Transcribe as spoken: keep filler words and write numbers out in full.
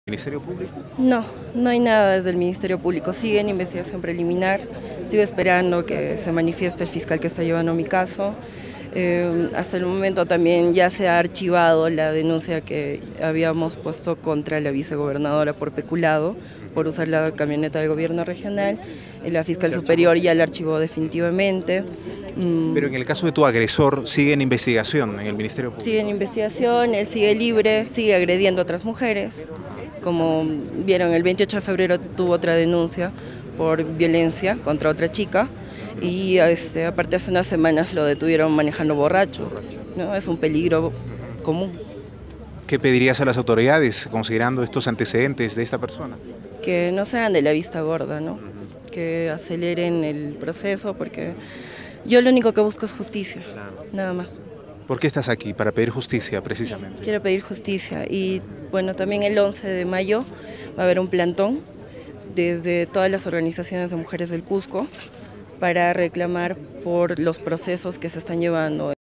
¿Ministerio Público? No, no hay nada desde el Ministerio Público. Sigue en investigación preliminar. Sigo esperando que se manifieste el fiscal que está llevando mi caso. Eh, hasta el momento también ya se ha archivado la denuncia que habíamos puesto contra la vicegobernadora por peculado, por usar la camioneta del gobierno regional. La fiscal superior ya la archivó definitivamente. Pero en el caso de tu agresor, sigue en investigación en el Ministerio Público. Sigue en investigación, él sigue libre, sigue agrediendo a otras mujeres. Como vieron, el veintiocho de febrero tuvo otra denuncia por violencia contra otra chica y este, aparte hace unas semanas lo detuvieron manejando borracho, ¿no? Es un peligro común. ¿Qué pedirías a las autoridades considerando estos antecedentes de esta persona? Que no sean de la vista gorda, ¿no? Que aceleren el proceso, porque yo lo único que busco es justicia, nada más. ¿Por qué estás aquí? Para pedir justicia, precisamente. Quiero pedir justicia y bueno, también el once de mayo va a haber un plantón desde todas las organizaciones de mujeres del Cusco para reclamar por los procesos que se están llevando.